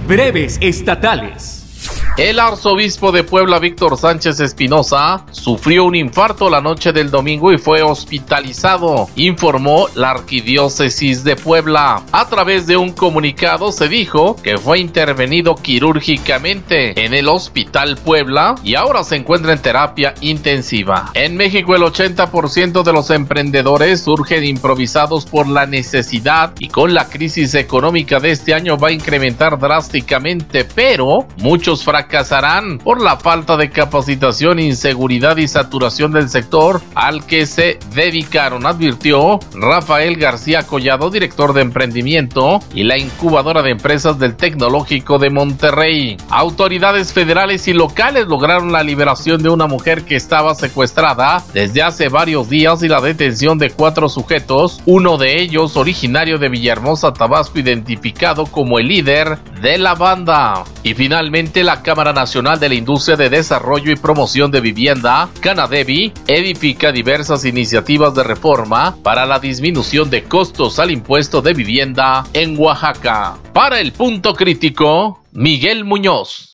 Breves estatales. El arzobispo de Puebla, Víctor Sánchez Espinosa, sufrió un infarto la noche del domingo y fue hospitalizado, informó la Arquidiócesis de Puebla. A través de un comunicado se dijo que fue intervenido quirúrgicamente en el Hospital Puebla y ahora se encuentra en terapia intensiva. En México, el 80% de los emprendedores surgen improvisados por la necesidad y con la crisis económica de este año va a incrementar drásticamente, pero muchos fracasarán por la falta de capacitación, inseguridad y saturación del sector al que se dedicaron, advirtió Rafael García Collado, director de emprendimiento y la incubadora de empresas del Tecnológico de Monterrey. Autoridades federales y locales lograron la liberación de una mujer que estaba secuestrada desde hace varios días y la detención de 4 sujetos, uno de ellos originario de Villahermosa, Tabasco, identificado como el líder de la banda. Y finalmente, la Cámara Nacional de la Industria de Desarrollo y Promoción de Vivienda, Canadevi, edifica diversas iniciativas de reforma para la disminución de costos al impuesto de vivienda en Oaxaca. Para el Punto Crítico, Miguel Muñoz.